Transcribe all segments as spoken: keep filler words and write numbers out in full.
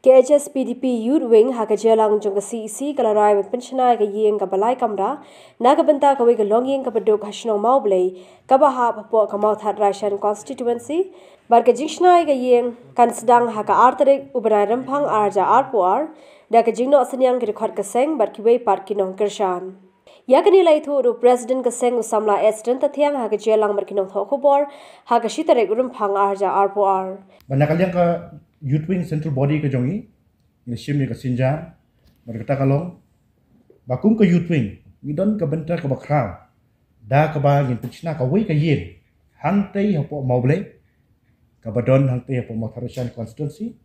K H S P D P Youth Wing ha ka jelang jong ka C E C kalarai me Pynshna Iing ka balai kamra na ka benta ka we ka Longiing Baduk hashnong mau blei ka ba ha po ka mau that Russian constituency bar ka Pynshna Iing kan sedang ha ka arterik ubenai rempang arja arpoar da ka jingno senyang ki khot ka seng bar ki we par ki nong kershan ya ka nilai thu ru president ka seng usamla accident ta thiang ha ka jelang bar ki nong tho khobor ha ka shitarek rempang arja arpoar banakaliang ka Youth Wing Central Body ke jongi, ini sim ni ke sinjam, mereka kalong, bakum ke Youth Wing, ngidon ke bentar ke bakrau, dah ke bah ngin Pynshna ke wei ke yin, hang tei hapo mau boleh, ke badon hang tei hapo mau Russian constituency,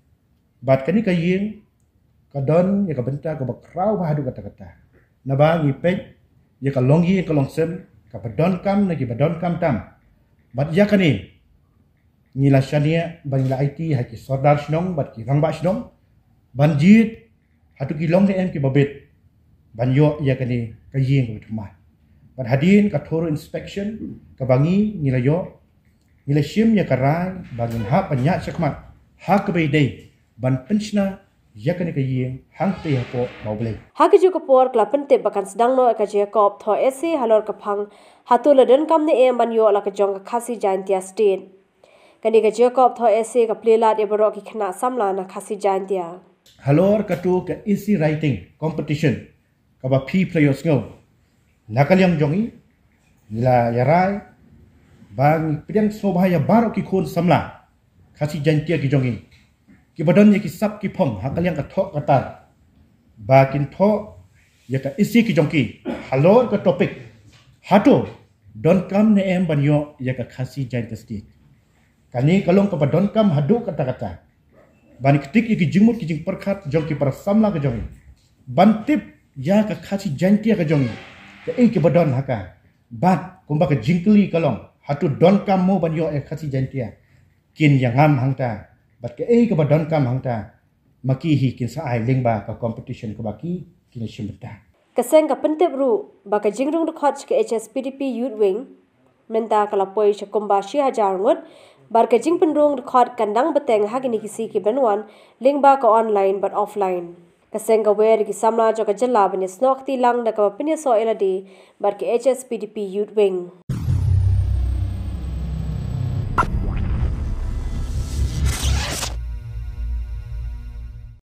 bat kini ke yin, ke don ya ke bentar ke bakrau bahadu kata-kata, nabah ngipet ya ke longi ke longsem, ke badon kam lagi badon kam tam, bat ya kini. Nila syania ban nila I T haki sordar shnong bat ki rangba shnong banjit hatu ki long em ki babet ban yo ya kani kaying ko thuma ban hadin ka thoro inspection ka bangi nila yo nila shim ya karai bangin ha panya sakmat ha ka be dei ban Pynshna ya kani kaying hang te hapo mauble ha ki ju ko por klapen te bakan sedang no ka je kop tho ese halor ka phang hatu laden kam ne em ban yo la ka jong ka khasi jantia state kani ka Jacob tho ese ka playlat e baro ki khna samla na khasi jantia halor ka tu ka easy writing competition ka ba phi players ngo nakaliang jongi la yarai bang pidang sobhaya baro ki khon samla khasi jantia ki jongi ki badon ye ki sap ki phom hakaliang ka tho ka tar ba kin tho ye ka easy ki jongi halor ka topic hato don kam ne em banyo ye ka khasi jantia state kani kalong ka badon kam hadu kata-kata ban ketik iki jingmut ki jing perkhat jong ki par samla ka jong bantip ya ka khasi jantia ka jong ka e ki badon haka bat kumba ka jingkli kalong hatu don kam mo ban yo e khasi jantia kin yang ham hangta bat ka e ka badon kam hangta maki hi kin sa ai lingba ka competition ka baki kin shimta kaseng ka pentep ru ba ka jingrung ru khot ka H S P D P Youth Wing menta kala poi cha kumba shi hajar ngut bar ka jing penrung record kandang beteng hagini kisi ki benwan lingba ka online but offline kaseng ka wer ki samla jo ka jalla bani snok ti lang da ka pinya so eladi bar ka H S P D P Youth Wing